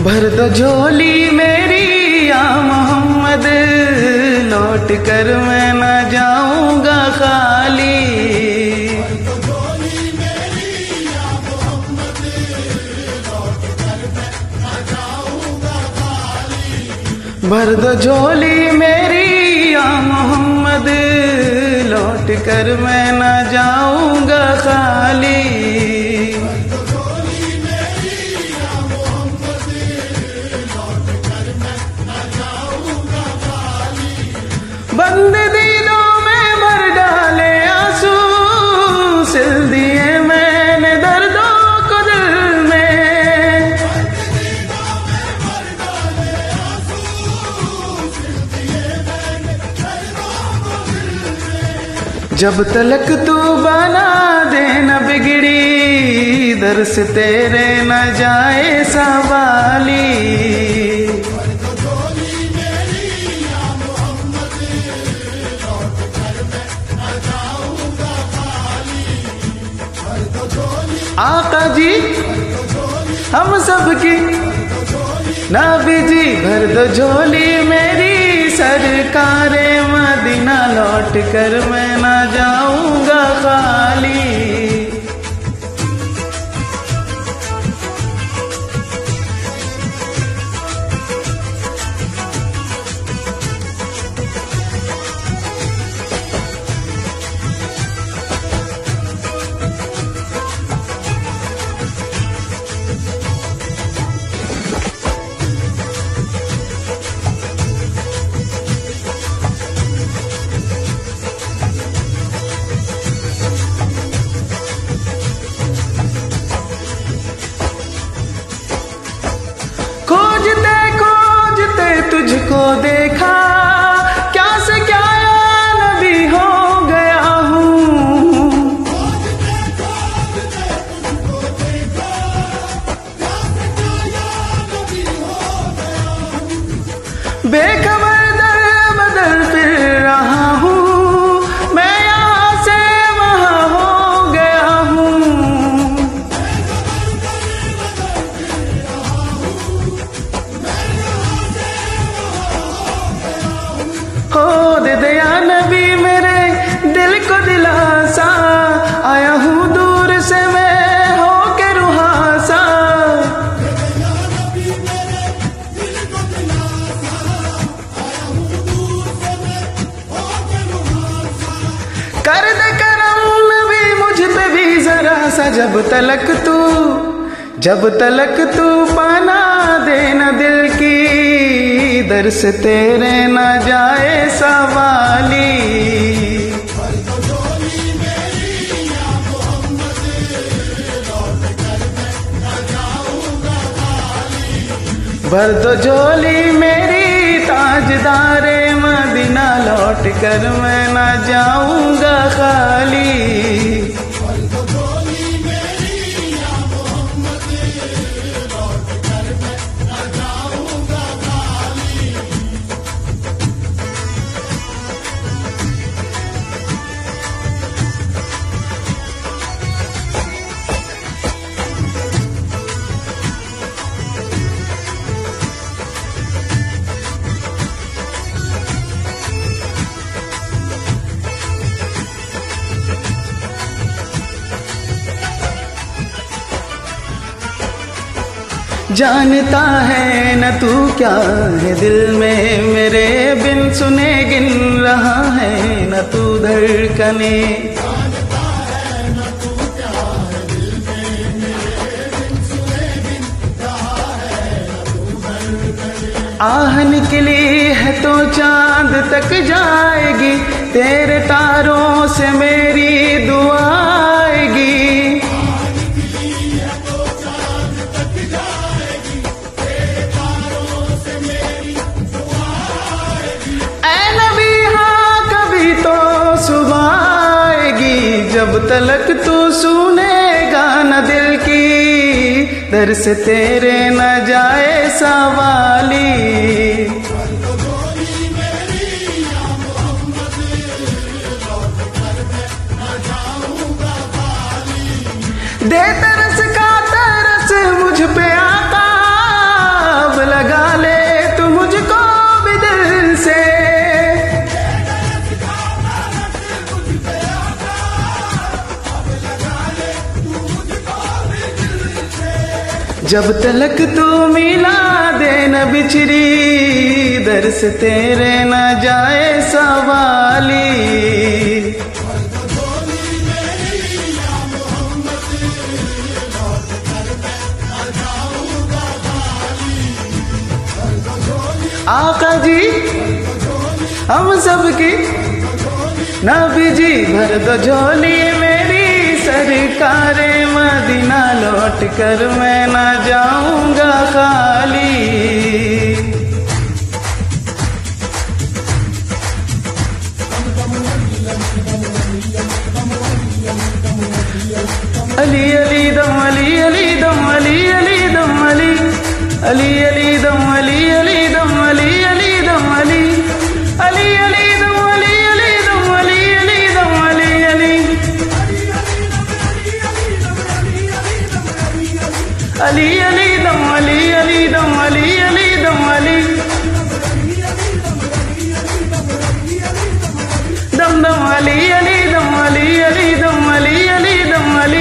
भर दो झोली मेरी या मोहम्मद, लौट कर मैं न जाऊंगा खाली। भर दो झोली मेरी या मोहम्मद, लौट कर मैं न जाऊंगा खाली। बंद दिलों में भर डाले आंसू, सिल दिए मैंने दर्दों को दिल में। जब तलक तू बना दे न बिगड़ी, दर से तेरे न जाए सवाली। आका जी हम सबकी नबी जी, भर दो झोली मेरी सरकारे मदीना, लौट कर मैं ना जाऊंगा खाली। खोजते खोजते तुझको देखा, क्या से क्या नबी हो गया हूँ। बेखबर दर बदर फिर रहा हूँ, मैं यहाँ से वहाँ हो गया हूँ। हो दे दया नबी मेरे दिल को दिलासा, आया हूँ दूर से मैं हो के रुहासा। कर दे करम नबी मुझ पे भी जरा सा, जब तलक तू पाना दे न दिल की, दर से तेरे न जाए सवाली। भर दो झोली मेरी ताजदारे मदीना, लौट कर मैं न जाऊंगा खाली। जानता है न तू क्या है दिल में, मेरे बिन सुने गिन रहा है न तू धड़कने। आह निकली है तो चांद तक जाएगी, तेरे तारों से मेरी दुआ आएगी। जब तलक तू सुनेगा न दिल की, दर से तेरे न जाए सवाली। दे तरस का तरस मुझ पे आका, जब तलक तू मिला दे न बिछड़ी, दर से तेरे न जाए सवाली। आका जी हम सबकी नबी जी, भर दो झोली मेरी सरकार मदीना, लौट कर मैं ना जाऊंगा खाली। अली अली दम अली अली दम अली अली दम अली अली अली दम अली अली दम अली अली दम अली अली अली दम अली अली दम अली अली दम अली अली अली अली दम अली अली दम अली अली दम अली दम दम अली अली दम अली अली दम अली अली दम अली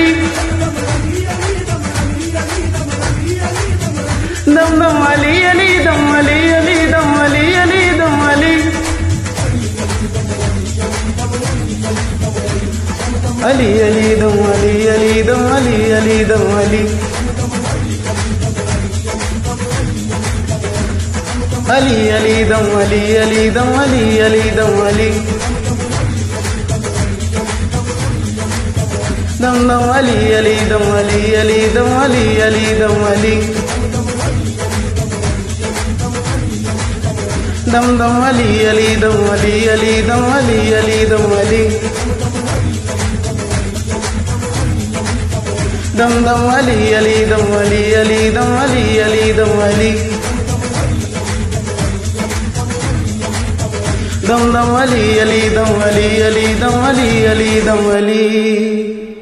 दम दम अली अली दम अली अली दम अली अली दम अली अली अली दम अली अली दम अली अली दम अली अली अली दम अली अली दम अली अली दम अली दम दम अली अली दम अली अली दम अली अली दम अली दम दम अली अली दम अली अली दम अली अली दम अली दम दम अली अली दम अली अली दम अली अली दम अली दम दम अली अली दम अली अली दम अली अली दम अली।